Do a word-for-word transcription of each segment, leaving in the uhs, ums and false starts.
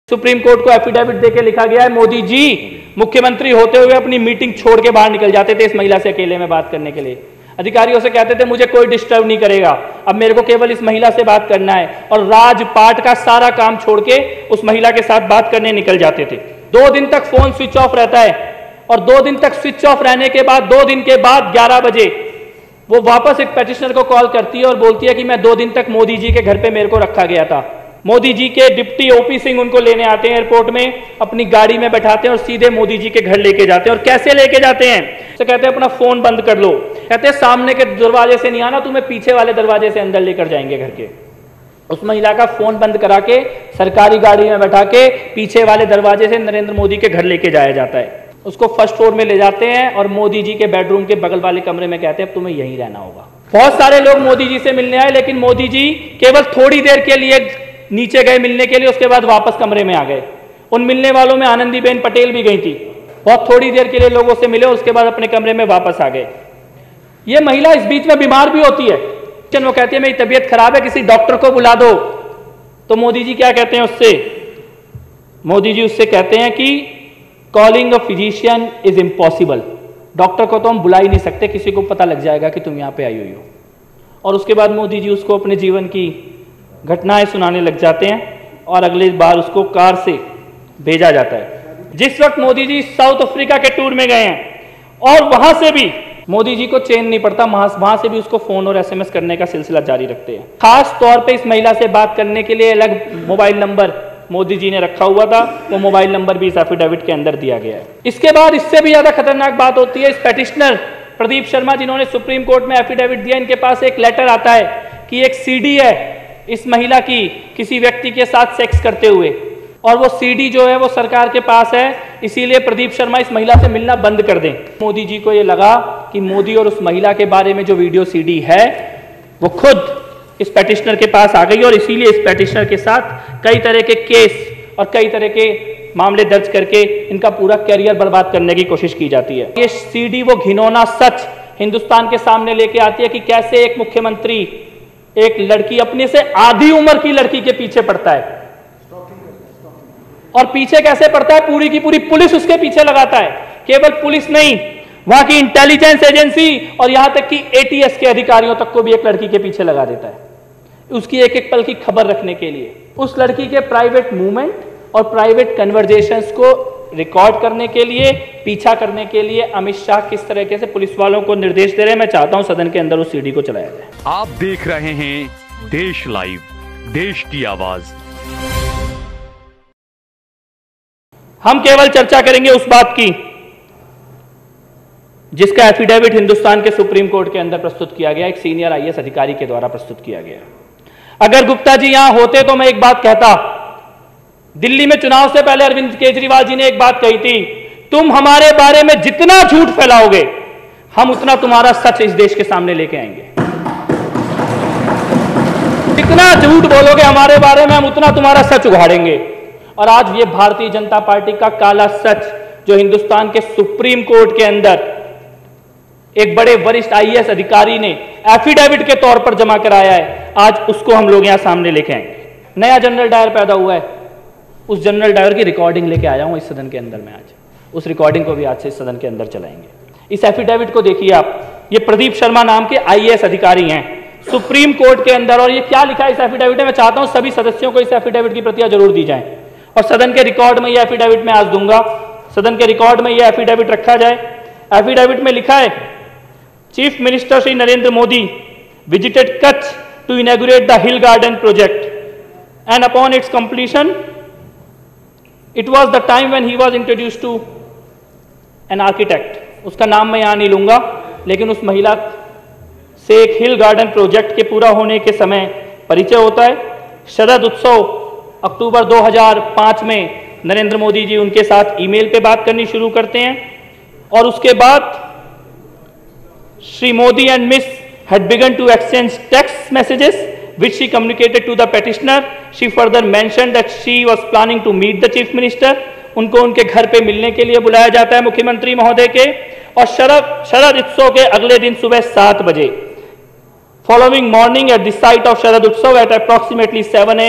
Supreme court को affidavit देके लिखा गया है, मोदी जी मुख्यमंत्री होते हुए अपनी मीटिंग छोड़ के बाहर निकल जाते थे इस महिला से अकेले में बात करने के लिए। अधिकारियों से कहते थे मुझे कोई डिस्टर्ब नहीं करेगा, अब मेरे को केवल इस महिला से बात करना है, और राजपाट का सारा काम छोड़ के उस महिला के साथ बात करने निकल जाते थे। दो दिन तक फोन स्विच ऑफ रहता है, और दो दिन तक स्विच ऑफ रहने के बाद दो दिन के बाद ग्यारह बजे वो वापस एक पेटिशनर को कॉल करती है और बोलती है कि मैं दो दिन तक मोदी जी के घर पे मेरे को रखा गया था। मोदी जी के डिप्टी ओपी सिंह उनको लेने आते हैं एयरपोर्ट में, अपनी गाड़ी में बैठाते हैं और सीधे मोदी जी के घर लेके जाते हैं। और कैसे लेके जाते हैं? तो कहते हैं अपना फोन बंद कर लो, कहते हैं सामने के दरवाजे से नहीं आना, तुम्हें पीछे वाले दरवाजे से अंदर लेकर जाएंगे घर के। उस महिला का फोन बंद करा के सरकारी गाड़ी में बैठा के पीछे वाले दरवाजे से नरेंद्र मोदी के घर लेके जाया जाता है। उसको फर्स्ट फ्लोर में ले जाते हैं और मोदी जी के बेडरूम के बगल वाले कमरे में कहते हैं तुम्हें यहीं रहना होगा। बहुत सारे लोग मोदी जी से मिलने आए, लेकिन मोदी जी केवल थोड़ी देर के लिए नीचे गए मिलने के लिए, उसके बाद वापस कमरे में आ गए। उन मिलने वालों में आनंदीबेन पटेल भी गई थी, बहुत थोड़ी देर के लिए लोगों से मिले, उसके बाद अपने कमरे में वापस आ गए। ये महिला इस बीच में बीमार भी होती है, वो कहती है मेरी तबीयत खराब है, किसी डॉक्टर को बुला दो। तो मोदी जी क्या कहते हैं उससे? मोदी जी उससे कहते हैं कि calling a physician is impossible, doctor को तो हम बुला ही नहीं सकते, किसी को पता लग जाएगा कि तुम यहाँ पे आई हुई हो। और उसके बाद मोदी जी उसको अपने जीवन की घटनाएं सुनाने लग जाते हैं और अगली बार उसको कार से भेजा जाता है। जिस वक्त मोदी जी साउथ अफ्रीका के टूर में गए हैं और वहां से भी मोदी जी को चैन नहीं पड़ता, वहां से भी उसको फोन और एसएमएस करने का सिलसिला जारी रखते हैं। खास तौर पे इस महिला से बात करने के लिए अलग मोबाइल नंबर मोदी जी ने रखा हुआ था, वो मोबाइल नंबर भी इस एफिडेविट के अंदर दिया गया है। इसके बाद इससे भी ज्यादा खतरनाक बात होती है, इस पेटिशनर प्रदीप शर्मा जिन्होंने सुप्रीम कोर्ट में एफिडेविट दिया, इनके पास एक लेटर आता है कि एक सीडी है इस महिला की किसी व्यक्ति के साथ सेक्स करते हुए, और वो सीडी जो है वो सरकार के पास है, इसीलिए प्रदीप शर्मा इस महिला से मिलना बंद कर दें। मोदी जी को ये लगा कि मोदी और उस महिला के बारे में जो वीडियो सीडी है वो खुद इस पेटिशनर के पास आ गई, और इसीलिए इस पेटिशनर के साथ कई तरह के केस और कई तरह के मामले दर्ज करके इनका पूरा कैरियर बर्बाद करने की कोशिश की जाती है। ये सीडी वो घिनौना सच हिंदुस्तान के सामने लेके आती है कि कैसे एक मुख्यमंत्री एक लड़की, अपने से आधी उम्र की लड़की के पीछे पड़ता है, और पीछे कैसे पड़ता है, पूरी की पूरी पुलिस उसके पीछे लगाता है। केवल पुलिस नहीं, वहां की इंटेलिजेंस एजेंसी और यहां तक कि एटीएस के अधिकारियों तक को भी एक लड़की के पीछे लगा देता है, उसकी एक एक पल की खबर रखने के लिए। उस लड़की के प्राइवेट मूवमेंट और प्राइवेट कन्वर्जेशंस को रिकॉर्ड करने के लिए, पीछा करने के लिए अमित शाह किस तरीके से पुलिस वालों को निर्देश दे रहे हैं, मैं चाहता हूं सदन के अंदर उस सीडी को चलाया जाए। आप देख रहे हैं देश लाइव, देश की आवाज। हम केवल चर्चा करेंगे उस बात की जिसका एफिडेविट हिंदुस्तान के सुप्रीम कोर्ट के अंदर प्रस्तुत किया गया, एक सीनियर आईएएस अधिकारी के द्वारा प्रस्तुत किया गया। अगर गुप्ता जी यहां होते तो मैं एक बात कहता, दिल्ली में चुनाव से पहले अरविंद केजरीवाल जी ने एक बात कही थी, तुम हमारे बारे में जितना झूठ फैलाओगे हम उतना तुम्हारा सच इस देश के सामने लेके आएंगे। जितना झूठ बोलोगे हमारे बारे में हम उतना तुम्हारा सच उघाड़ेंगे। और आज ये भारतीय जनता पार्टी का काला सच जो हिंदुस्तान के सुप्रीम कोर्ट के अंदर एक बड़े वरिष्ठ आईएएस अधिकारी ने एफिडेविट के तौर पर जमा कराया है, आज उसको हम लोग यहां सामने लेके आएंगे। नया जनरल डायर पैदा हुआ है, उस जनरल डायर की रिकॉर्डिंग लेके आया हूं इस सदन के अंदर में आज, उस रिकॉर्डिंग को भी आज से इस सदन के अंदर चलाएंगे। इस एफिडेविट को देखिए आप, ये प्रदीप शर्मा नाम के आईएएस अधिकारी हैं सुप्रीम कोर्ट के अंदर, और ये क्या लिखा है इस एफिडेविट में, मैं चाहता हूं सभी सदस्यों को इस एफिडेविट की प्रतियां जरूर दी जाएं और सदन के रिकॉर्ड में यह एफिडेविट मैं आज दूंगा, सदन के रिकॉर्ड में यह एफिडेविट रखा जाए। एफिडेविट में लिखा है, chief minister Shri Narendra Modi visited Kutch to inaugurate the hill garden project and upon its completion it was the time when he was introduced to an architect. उसका नाम मैं यहां नहीं लूंगा, लेकिन उस महिला से एक हिल गार्डन प्रोजेक्ट के पूरा होने के समय परिचय होता है। शरद उत्सव अक्टूबर दो हज़ार पाँच में नरेंद्र मोदी जी उनके साथ ईमेल पे बात करनी शुरू करते हैं, और उसके बाद Shri Modi and Miss had begun to exchange text messages which she communicated to the petitioner. She further mentioned that she was planning to meet the chief minister. उनको उनके घर पे मिलने के लिए बुलाया जाता है मुख्यमंत्री महोदय के, और शरद शरद उत्सव के अगले दिन सुबह सात बजे Following morning at the site of Sharad Utsav at approximately seven A M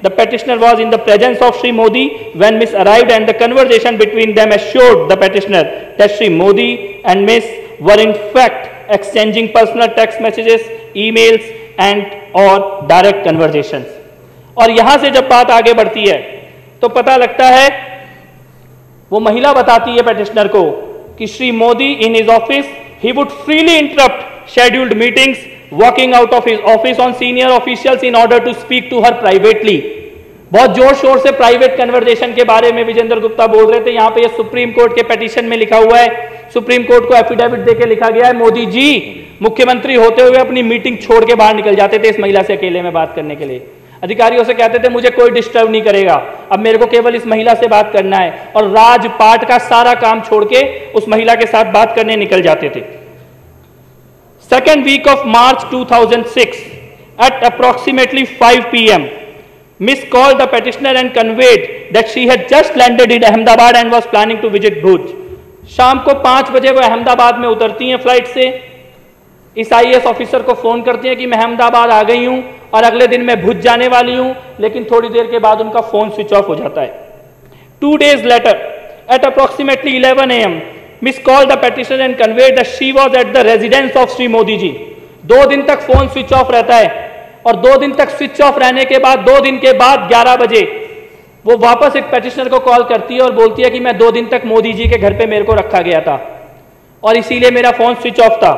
The petitioner was in the presence of Shri Modi when Miss arrived, and the conversation between them assured the petitioner that Shri Modi and Miss were in fact exchanging personal text messages, emails and or direct conversations. और यहां से जब बात आगे बढ़ती है तो पता लगता है, वो महिला बताती है पेटिशनर को कि Shri Modi in his office he would freely interrupt scheduled meetings, walking out of his office on senior officials in order to speak to her privately. बहुत जोर शोर से प्राइवेट कन्वर्सेशन के बारे में विजेंद्र गुप्ता बोल रहे थे। यहां पे ये सुप्रीम कोर्ट के पिटीशन में लिखा हुआ है, सुप्रीम कोर्ट को एफिडेविट देके लिखा गया है, मोदी जी मुख्यमंत्री होते हुए अपनी मीटिंग छोड़ के बाहर निकल जाते थे इस महिला से अकेले में बात करने के लिए। अधिकारियों से कहते थे मुझे कोई डिस्टर्ब नहीं करेगा, अब मेरे को केवल इस महिला से बात करना है, और राजपाट का सारा काम छोड़ के उस महिला के साथ बात करने निकल जाते थे। Second week of March two thousand six at approximately five P M Miss called the petitioner and conveyed that she had just landed in Ahmedabad and was planning to visit Bhuj. शाम को पांच बजे वो अहमदाबाद में उतरती हैं flight से। इस आईएएस ऑफिसर को फोन करती हैं कि मैं अहमदाबाद आ गई हूं और अगले दिन मैं भुज जाने वाली हूं, लेकिन थोड़ी देर के बाद उनका फोन स्विच ऑफ हो जाता है। Two days later at approximately eleven A M Miss call the petitioner and conveyed that she was at the residence of Shri Modi ji. दो दिन तक फोन स्विच ऑफ रहता है, और दो दिन तक स्विच ऑफ रहने के बाद दो दिन के बाद ग्यारह बजे वो वापस एक पेटिशनर को कॉल करती है और बोलती है कि मैं दो दिन तक मोदी जी के घर पे मेरे को रखा गया था और इसीलिए मेरा फोन स्विच ऑफ था।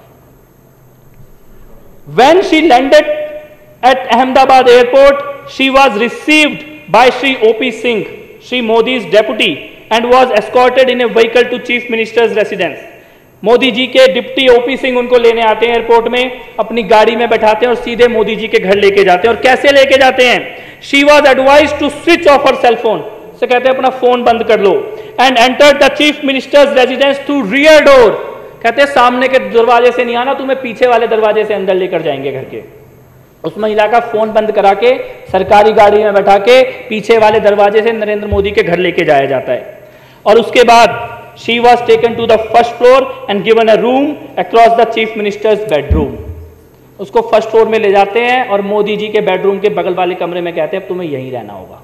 When she landed at Ahmedabad airport, she was received by Shri O P Singh, Shri Modi's deputy, and was escorted in a vehicle to Chief Minister's residence. Modi ji के डिप्टी ओपी सिंह उनको लेने आते हैं airport में, अपनी गाड़ी में बैठाते हैं और सीधे मोदी जी के घर लेके जाते हैं। और कैसे लेके जाते हैं? She was advise to switch off her cell phone, से कहते हैं अपना फोन बंद कर लो, and enter the chief minister's residence through rear door. कहते हैं सामने के दरवाजे से नहीं आना, तुम्हें पीछे वाले दरवाजे से अंदर लेकर जाएंगे घर के। उस महिला का फोन बंद करा के सरकारी गाड़ी में बैठा के पीछे वाले दरवाजे से नरेंद्र मोदी के घर लेके जाया जाता है। और उसके बाद she was taken to the first floor and given a room across the chief minister's bedroom. उसको फर्स्ट फ्लोर में ले जाते हैं और मोदी जी के बेडरूम के बगल वाले कमरे में कहते हैं अब तुम्हें यहीं रहना होगा।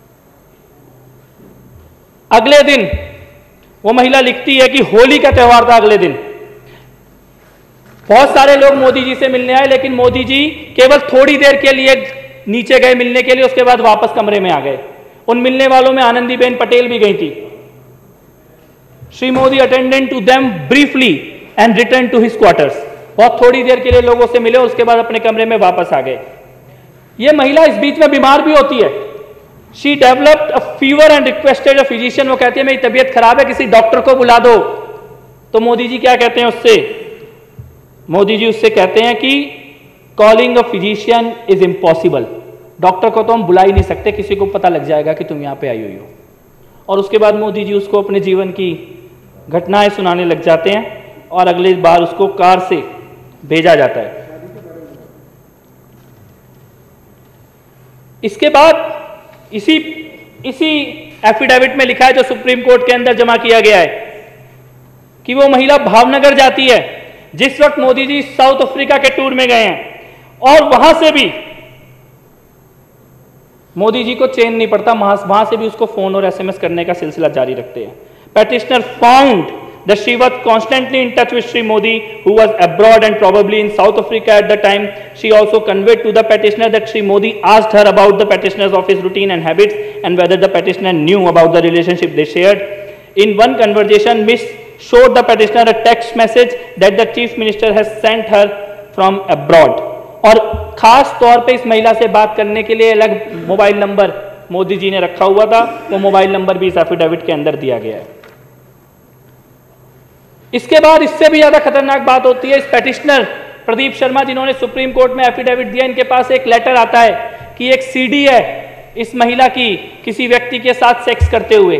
अगले दिन वो महिला लिखती है कि होली का त्योहार था अगले दिन, बहुत सारे लोग मोदी जी से मिलने आए, लेकिन मोदी जी केवल थोड़ी देर के लिए नीचे गए मिलने के लिए, उसके बाद वापस कमरे में आ गए। उन मिलने वालों में आनंदीबेन पटेल भी गई थी। Shri Modi attended to them briefly and return to his quarters. बहुत थोड़ी देर के लिए लोगों से मिले, उसके बाद अपने कमरे में वापस आ गए। ये महिला इस बीच में बीमार भी होती है। She developed a fever and requested a physician. वो कहती है मेरी तबीयत खराब है, किसी डॉक्टर को बुला दो। तो मोदी जी क्या कहते हैं उससे? मोदी जी उससे कहते हैं कि calling a physician is impossible. Doctor को तो हम बुला ही नहीं सकते, किसी को पता लग जाएगा कि तुम यहां पे आई हुई हो। और उसके बाद मोदी जी उसको अपने जीवन की घटनाएं सुनाने लग जाते हैं और अगली बार उसको कार से भेजा जाता है। इसके बाद इसी इसी एफिडेविट में लिखा है जो सुप्रीम कोर्ट के अंदर जमा किया गया है कि वो महिला भावनगर जाती है जिस वक्त मोदी जी साउथ अफ्रीका के टूर में गए हैं, और वहां से भी मोदी जी को चैन नहीं पड़ता, वहां से भी उसको फोन और एसएमएस करने का सिलसिला जारी रखते हैं। Petitioner found that she was constantly in touch with Shri Modi, who was abroad and probably in South Africa at the time. She also conveyed to the petitioner that Shri Modi asked her about the petitioner's office routine and habits and whether the petitioner knew about the relationship they shared. In one conversation, Miss showed the petitioner a text message that the chief minister has sent her from abroad. और खास तौर पे इस महिला से बात करने के लिए अलग मोबाइल नंबर मोदी जी ने रखा हुआ था, वो मोबाइल नंबर भी इस एफिडेविट के अंदर दिया गया है। इसके बाद इससे भी ज्यादा खतरनाक बात होती है। इस पेटिशनर प्रदीप शर्मा जिन्होंने सुप्रीम कोर्ट में एफिडेविट दिया, इनके पास एक लेटर आता है कि एक सीडी है इस महिला की किसी व्यक्ति के साथ सेक्स करते हुए,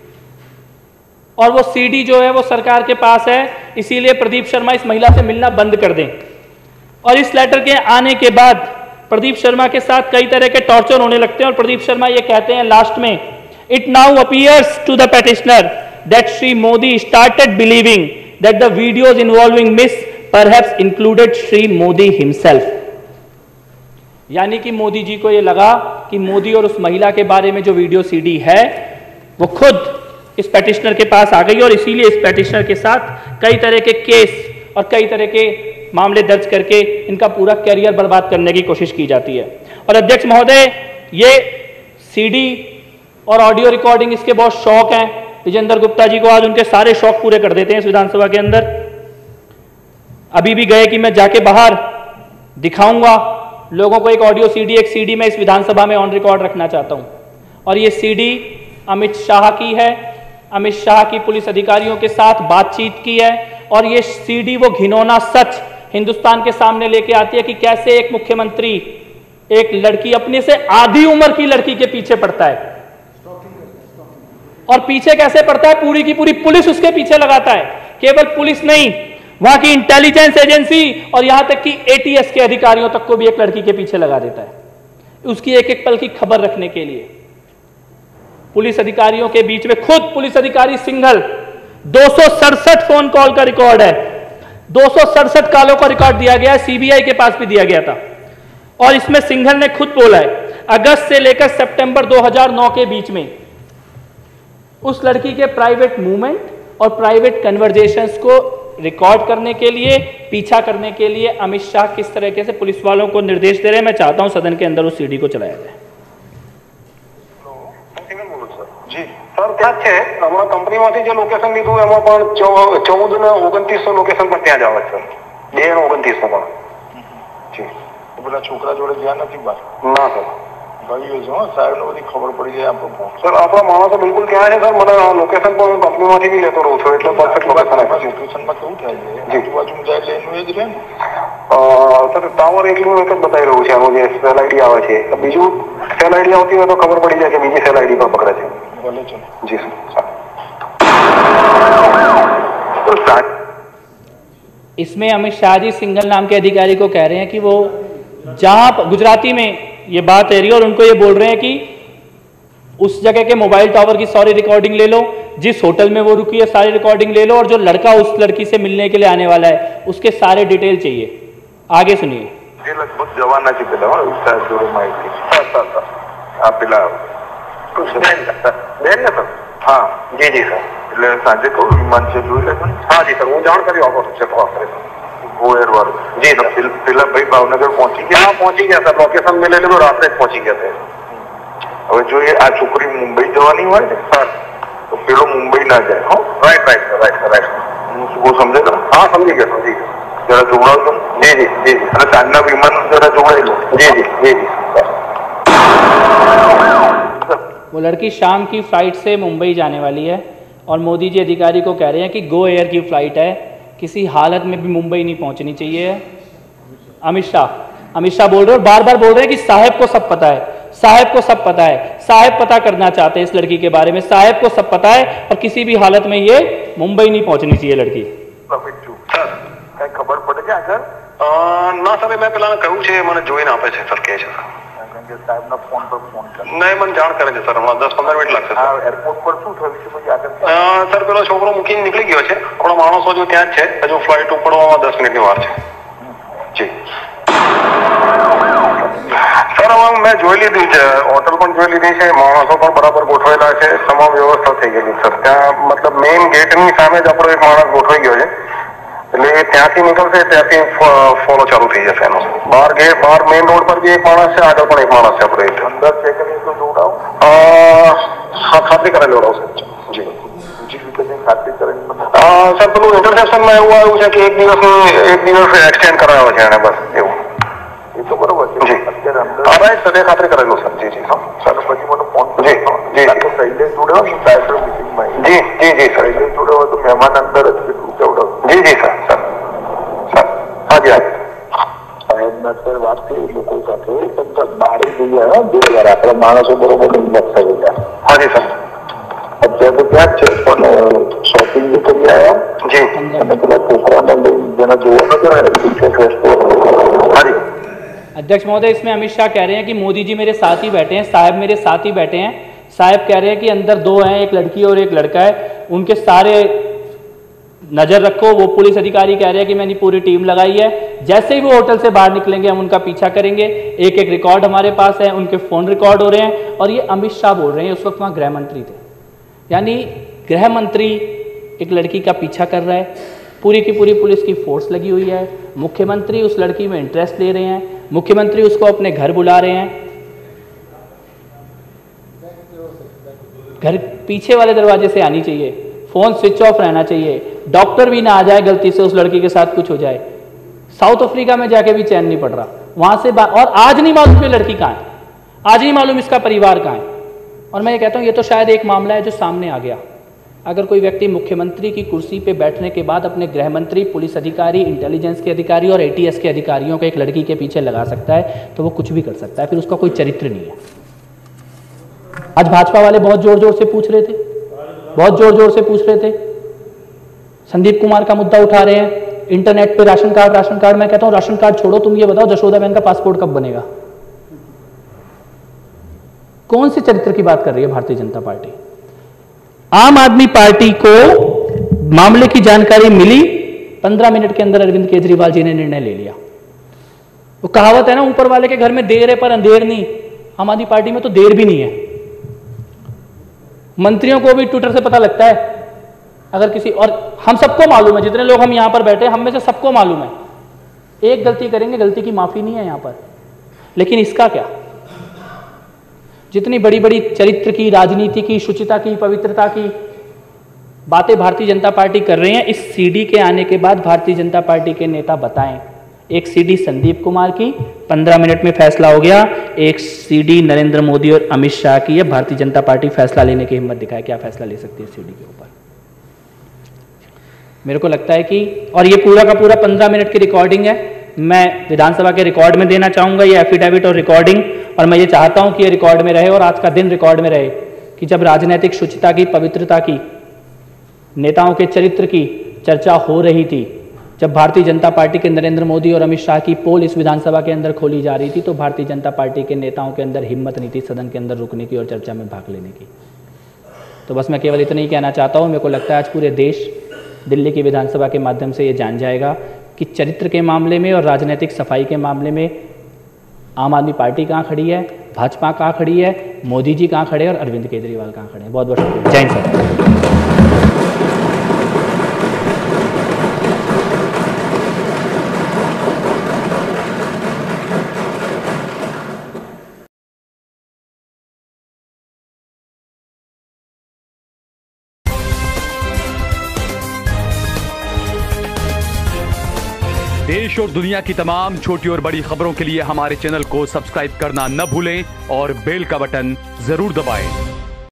और वो सीडी जो है वो सरकार के पास है, इसीलिए प्रदीप शर्मा इस महिला से मिलना बंद कर दें। और इस लेटर के आने के बाद प्रदीप शर्मा के साथ कई तरह के टॉर्चर होने लगते हैं, और प्रदीप शर्मा ये कहते हैं लास्ट में, it now appears to the petitioner that Shri Modi started believing that the videos involving Miss perhaps included Shri Modi himself. यानी कि मोदी जी को ये लगा कि मोदी और उस महिला के बारे में जो वीडियो सीडी है वो खुद इस पेटिशनर के पास आ गई और इसीलिए इस पेटिशनर के साथ कई तरह के केस और कई तरह के मामले दर्ज करके इनका पूरा कैरियर बर्बाद करने की कोशिश की जाती है। और अध्यक्ष महोदय, ये सीडी और ऑडियो रिकॉर्डिंग इसके बहुत शौक हैं। विजेंद्र गुप्ता जी को आज उनके सारे शौक पूरे कर देते हैं इस विधानसभा के अंदर। अभी भी गए कि मैं जाके बाहर दिखाऊंगा लोगों को एक ऑडियो सीडी, एक सीडी मैं इस विधानसभा में ऑन रिकॉर्ड रखना चाहता हूं। और ये सीडी अमित शाह की है, अमित शाह की पुलिस अधिकारियों के साथ बातचीत की है। और ये सीडी वो घिनौना सच हिंदुस्तान के सामने लेके आती है कि कैसे एक मुख्यमंत्री एक लड़की, अपने से आधी उम्र की लड़की के पीछे पड़ता है। और पीछे कैसे पड़ता है? पूरी की पूरी पुलिस उसके पीछे लगाता है। केवल पुलिस नहीं, वहां की इंटेलिजेंस एजेंसी और यहां तक कि एटीएस के अधिकारियों तक को भी एक लड़की के पीछे लगा देता है उसकी एक एक पल की खबर रखने के लिए। पुलिस अधिकारियों के बीच में खुद पुलिस अधिकारी सिंघल, दो सौ सड़सठ फोन कॉल का रिकॉर्ड है, दो सौ सड़सठ कॉलों का रिकॉर्ड दिया गया है, सीबीआई के पास भी दिया गया था। और इसमें सिंघल ने खुद बोला है अगस्त से लेकर सितंबर दो हज़ार नौ के बीच में उस लड़की के प्राइवेट मूवमेंट और प्राइवेट कन्वर्जेशंस को रिकॉर्ड करने के लिए, पीछा करने के लिए अमित शाह किस तरीके से पुलिस वालों को निर्देश दे रहे हैं। मैं चाहता हूं सदन के अंदर उस सीडी को चलाया जाए। जी सर, क्या है हमारा कंपनी में जो लोकेशन लीधु एम चौदह ने ओगणतीस सौ लोकेशन पर त्या जावे सर, बे ने ओगणतीस सौ पर जी। तो पेला छोकरा जोड़े गया नहीं बार ना सर गई हो साहब ने बड़ी खबर पड़ी जाए आपको फोन सर आपका माणस बिल्कुल क्या है सर, मैंने लोकेशन पर कंपनी में भी लेते रहूं છું એટલે પરફેક્ટ લોકેશન है लोकेशन में કેવું થાય છે जी बाजू में જાય એટલે એનું એ જ રહે સર टावर એકલું એક જ બતાવી રહ્યું છે આનો જે સેલ આઈડી આવે છે તો બીજું સેલ આઈડી આવતી હોય તો ખબર પડી જાય કે બીજી સેલ આઈડી પર પકડે છે ભલે ચલો जी सर। इसमें अमित शाह जी सिंघल नाम के अधिकारी को कह रहे हैं कि वो जहां गुजराती में ये बात है रही और उनको ये बोल रहे हैं कि उस जगह के मोबाइल टावर की सारी रिकॉर्डिंग ले लो, जिस होटल में वो रुकी है सारी रिकॉर्डिंग ले लो, और जो लड़का उस लड़की से मिलने के लिए आने वाला है उसके सारे डिटेल चाहिए। आगे सुनिए। ये लगभग जवाना की पिला उसका जोड़े माहिती सर सर सर आप पिला कुछ नहीं लगता देन ना सर। हाँ जी जी सर, એટલે સાંજે કહું વિમાન છે જોઈ લેજો ને। हाँ जी सर, હું જાણ કરી આપો છે ફોન કરે ગોયર વાળું जी सर। પેલા ભાઈ ભાવનગર પહોંચી ગયા? हाँ पहुंची गया सर, लोकेशन में ले लो रात में पहुंची गया थे। હવે જો એ આ છોકરી મુંબઈ જવાની હોય ને સર તો પેલો મુંબઈ ના જાય। હા right right sir right sir right હું સમજે સર? हाँ समझी गया समझी गया, जरा જોડાવ છો जी जी जी जी અને સાંજના વિમાન જરા જોડાઈ લો जी जी जी जी सर। वो लड़की शाम की फ्लाइट से मुंबई जाने वाली है और मोदी जी अधिकारी को कह रहे हैं कि गो एयर की फ्लाइट है, किसी हालत में भी मुंबई नहीं पहुंचनी चाहिए। अमित शाह अमित शाह बोल रहे हैं और बार बार बोल रहे हैं कि साहब को सब पता है, साहब को सब पता है, साहब पता करना चाहते हैं इस लड़की के बारे में, साहब को सब पता है और किसी भी हालत में ये मुंबई नहीं पहुंचनी चाहिए लड़की। कई खबर पड़े क्या सर? ना सर मैं पेला कहूं छे મને જોઈને આપે છે સર, કહે છે સર સાહેબ ના ફોન પર ફોન કર નહીં મને જાણ કરે છે સર, હમણાં દસ પંદર મિનિટ લાગશે સર। એરપોર્ટ પર શું થયું છે પછી આગળ? સર પેલો છોકરો મૂકીને નીકળી ગયો છે, આપણો માણસો જો ત્યાં જ છે, હજુ ફ્લાઇટ ઉપડવામાં દસ મિનિટની વાર છે જી સર। હવે મેં જોઈ લીધી છે, હોટલ પણ જોઈ લીધી છે, માણસો પણ બરાબર ગોઠવેલા છે, તમામ વ્યવસ્થા થઈ ગયેલી સર। ત્યાં મતલબ મેઇન ગેટની સામે જ આપણો એક માણસ ગોઠવાઈ ગયો છે, એટલે ત્યાંથી નીકળશે ત્યાંથી ફોલો ચાલુ થઈ જશે એનો। બહાર ગેટ બહાર મેઇન રોડ પર બી એક માણસ છે, આગળ પણ એક માણસ છે આપણે અંદર ચેક કરી તો જોડાવ હા ખાતરી કરેલી જોડાવ સર જી બીજી રીતે ખાતરી કરેલી સર પેલું ઇન્ટરસેપ્શનમાં એવું આવ્યું છે કે એક દિવસ એક દિવસ એક્સટેન્ડ કરાવ્યો છે એને બસ એવું। એ તો બરોબર છે જી અત્યારે અંદર હા રાઈટ સર એ ખાતરી કરેલું સર જી જી હા સર પછી મને ફોન જી જી શૈલેષ જોડ્યો ને ડાયરેક્ટર મિટિંગમાં जी जी जी सर જોડે હોય તો મહેમાન અંદર જ કેટલું કેવડો जी जी सर सर सर हाँ जी हाँ સાહેબના સર વાત કરી લોકો સાથે પણ બહાર જઈ આવ્યા બે વાર આપણે માણસો બરોબર હિંમત થઈ ગયા। हाँ जी सर અત્યારે તો ત્યાં જ છે પણ શોપિંગ બી કરી આવ્યા जी અને પેલા છોકરાને જેના જોવા નતો हाँ जी। अध्यक्ष महोदय, इसमें अमित शाह कह रहे हैं कि मोदी जी मेरे साथ ही बैठे हैं, साहब मेरे साथ ही बैठे हैं। साहब कह रहे हैं कि अंदर दो हैं, एक लड़की और एक लड़का है, उनके सारे नजर रखो। वो पुलिस अधिकारी कह रहे हैं कि मैंने पूरी टीम लगाई है, जैसे ही वो होटल से बाहर निकलेंगे हम उनका पीछा करेंगे। एक एक रिकॉर्ड हमारे पास है, उनके फोन रिकॉर्ड हो रहे हैं। और ये अमित शाह बोल रहे हैं, उस वक्त वहां गृह मंत्री थे, यानी गृह मंत्री एक लड़की का पीछा कर रहा है, पूरी की पूरी पुलिस की फोर्स लगी हुई है, मुख्यमंत्री उस लड़की में इंटरेस्ट ले रहे हैं, मुख्यमंत्री उसको अपने घर बुला रहे हैं। घर पीछे वाले दरवाजे से आनी चाहिए, फोन स्विच ऑफ रहना चाहिए, डॉक्टर भी ना आ जाए गलती से उस लड़की के साथ कुछ हो जाए। साउथ अफ्रीका में जाके भी चैन नहीं पड़ रहा वहां से, और आज नहीं मालूम ये लड़की कहाँ है, आज नहीं मालूम इसका परिवार कहाँ है। और मैं ये कहता हूँ ये तो शायद एक मामला है जो सामने आ गया। अगर कोई व्यक्ति मुख्यमंत्री की कुर्सी पे बैठने के बाद अपने गृह मंत्री, पुलिस अधिकारी, इंटेलिजेंस के अधिकारी और एटीएस के अधिकारियों को एक लड़की के पीछे लगा सकता है तो वो कुछ भी कर सकता है, फिर उसका कोई चरित्र नहीं है। आज भाजपा वाले बहुत जोर जोर से पूछ रहे थे, बहुत जोर जोर से पूछ रहे थे, संदीप कुमार का मुद्दा उठा रहे हैं, इंटरनेट पे राशन कार्ड राशन कार्ड। मैं कहता हूं राशन कार्ड छोड़ो, तुम ये बताओ जशोदा बहन का पासपोर्ट कब बनेगा? कौन से चरित्र की बात कर रही है भारतीय जनता पार्टी? आम आदमी पार्टी को मामले की जानकारी मिली, पंद्रह मिनट के अंदर अरविंद केजरीवाल जी ने निर्णय ले लिया। वो कहावत है ना, ऊपर वाले के घर में देर है पर अंधेर नहीं। आम आदमी पार्टी में तो देर भी नहीं है। मंत्रियों को भी ट्विटर से पता लगता है अगर किसी, और हम सबको मालूम है, जितने लोग हम यहां पर बैठे हम में से सबको मालूम है, एक गलती करेंगे गलती की माफी नहीं है यहां पर। लेकिन इसका क्या? जितनी बड़ी बड़ी चरित्र की, राजनीति की, शुचिता की, पवित्रता की बातें भारतीय जनता पार्टी कर रहे हैं, इस सीडी के आने के बाद भारतीय जनता पार्टी के नेता बताएं। एक सीडी संदीप कुमार की, पंद्रह मिनट में फैसला हो गया। एक सीडी नरेंद्र मोदी और अमित शाह की है, भारतीय जनता पार्टी फैसला लेने की हिम्मत दिखाए, क्या फैसला ले सकती है सीडी के ऊपर? मेरे को लगता है कि, और ये पूरा का पूरा पंद्रह मिनट की रिकॉर्डिंग है, मैं विधानसभा के रिकॉर्ड में देना चाहूंगा ये एफिडेविट और रिकॉर्डिंग। और मैं ये चाहता हूं कि ये रिकॉर्ड में रहे और आज का दिन रिकॉर्ड में रहे कि जब राजनीतिक शुचिता की, पवित्रता की, नेताओं के चरित्र की चर्चा हो रही थी, जब भारतीय जनता पार्टी के नरेंद्र मोदी और अमित शाह की पोल इस विधानसभा के अंदर खोली जा रही थी, तो भारतीय जनता पार्टी के नेताओं के अंदर हिम्मत नहीं थी सदन के अंदर रुकने की और चर्चा में भाग लेने की। तो बस मैं केवल इतना ही कहना चाहता हूं, मेरे को लगता है आज पूरे देश दिल्ली की विधानसभा के माध्यम से ये जान जाएगा कि चरित्र के मामले में और राजनीतिक सफाई के मामले में आम आदमी पार्टी कहाँ खड़ी है, भाजपा कहाँ खड़ी है, मोदी जी कहाँ खड़े हैं और अरविंद केजरीवाल कहाँ खड़े हैं। बहुत बहुत शुक्रिया। जय हिंद सर। देश और दुनिया की तमाम छोटी और बड़ी खबरों के लिए हमारे चैनल को सब्सक्राइब करना न भूलें और बेल का बटन जरूर दबाएं।